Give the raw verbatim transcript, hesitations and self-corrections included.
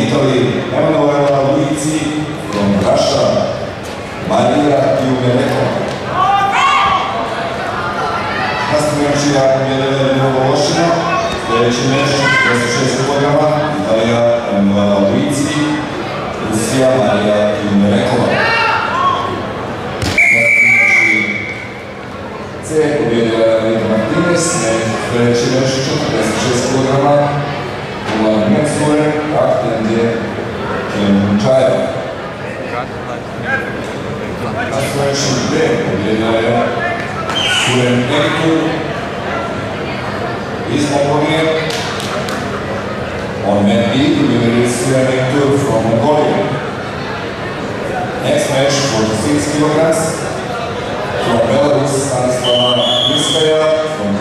Italy, Emanuela Luizi from Russia, Maria Jumeleko. Nastavljajući Jakub Novološina, sljedeći meč dvadeset šest kilograma, Italija Emanuela Luizi, Rusija Marija Jumeleko. C pobjedila Rita Martinez, sljedeći meč četrdeset šest kilograma, Ulan Metsure, Aktende Kemčajev. Nastavljajući D pobjedila je ENKHTUR iz Mongolia. On men B, we is ENKHTUR from Mongolia. Next match, forty-six kilograms, from Belarus, Stanislava Kriskaya from